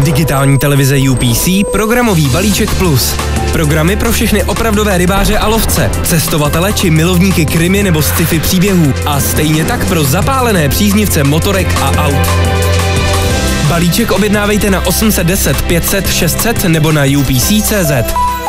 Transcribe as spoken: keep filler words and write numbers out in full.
Digitální televize U P C, programový balíček plus. Programy pro všechny opravdové rybáře a lovce, cestovatele či milovníky krimi nebo sci-fi příběhů a stejně tak pro zapálené příznivce motorek a aut. Balíček objednávejte na osm set deset pět set šest set nebo na U P C tečka cé zet.